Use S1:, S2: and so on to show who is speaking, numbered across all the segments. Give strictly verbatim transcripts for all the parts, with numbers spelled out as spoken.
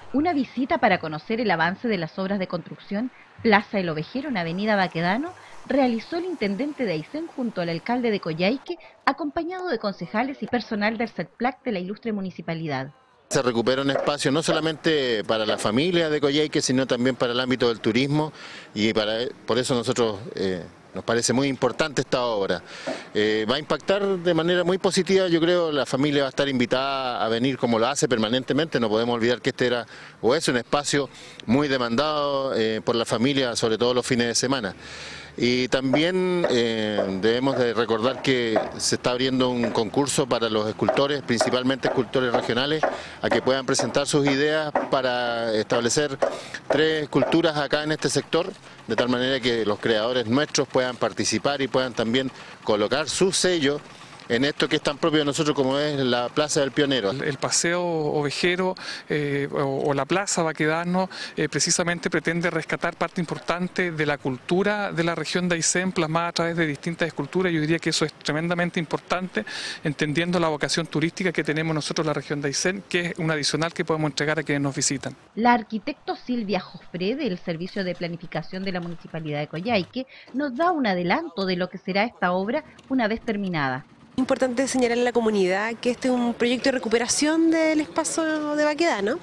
S1: Una visita para conocer el avance de las obras de construcción Plaza El Ovejero en Avenida Baquedano realizó el intendente de Aysén junto al alcalde de Coyhaique, acompañado de concejales y personal del CERPLAC de la ilustre municipalidad.
S2: Se recupera un espacio no solamente para la familia de Coyhaique, sino también para el ámbito del turismo y para, por eso nosotros eh, nos parece muy importante esta obra. Eh, va a impactar de manera muy positiva, yo creo, la familia va a estar invitada a venir como lo hace permanentemente, no podemos olvidar que este era o es un espacio muy demandado eh, por la familia, sobre todo los fines de semana. Y también eh, debemos de recordar que se está abriendo un concurso para los escultores, principalmente escultores regionales, a que puedan presentar sus ideas para establecer tres esculturas acá en este sector, de tal manera que los creadores nuestros puedan participar y puedan también colocar su sello en esto que es tan propio de nosotros como es la Plaza del Pionero.
S3: El, el paseo ovejero eh, o, o la Plaza Baquedano eh, precisamente pretende rescatar parte importante de la cultura de la región de Aysén plasmada a través de distintas esculturas. Yo diría que eso es tremendamente importante, entendiendo la vocación turística que tenemos nosotros en la región de Aysén, que es un adicional que podemos entregar a quienes nos visitan.
S1: La arquitecto Silvia Jofre del Servicio de Planificación de la Municipalidad de Coyhaique nos da un adelanto de lo que será esta obra una vez terminada.
S4: Es importante señalar a la comunidad que este es un proyecto de recuperación del espacio de Baquedano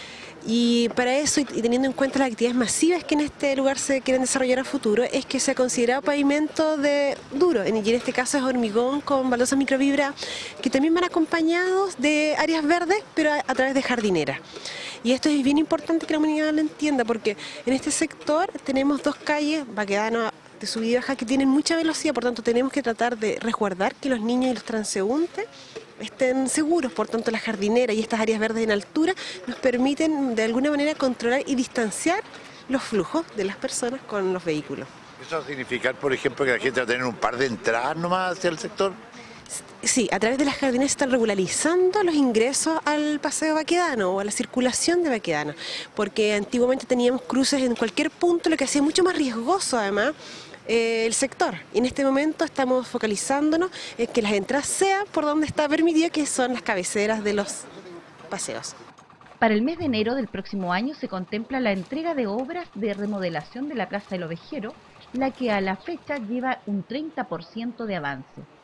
S4: y para eso, y teniendo en cuenta las actividades masivas que en este lugar se quieren desarrollar a futuro, es que se ha considerado pavimento de duro, y en este caso es hormigón con baldosas microfibra que también van acompañados de áreas verdes, pero a, a través de jardineras. Y esto es bien importante que la comunidad lo entienda, porque en este sector tenemos dos calles, Baquedano de subida y baja, que tienen mucha velocidad, por tanto tenemos que tratar de resguardar que los niños y los transeúntes estén seguros, por tanto las jardineras y estas áreas verdes en altura nos permiten de alguna manera controlar y distanciar los flujos de las personas con los vehículos.
S5: ¿Eso va a significar, por ejemplo, que la gente va a tener un par de entradas nomás hacia el sector?
S4: Sí, a través de las jardineras se están regularizando los ingresos al paseo Baquedano o a la circulación de Baquedano, porque antiguamente teníamos cruces en cualquier punto, lo que hacía mucho más riesgoso además eh, el sector. Y en este momento estamos focalizándonos en que las entradas sean por donde está permitido, que son las cabeceras de los paseos.
S1: Para el mes de enero del próximo año se contempla la entrega de obras de remodelación de la Plaza del Ovejero, la que a la fecha lleva un treinta por ciento de avance.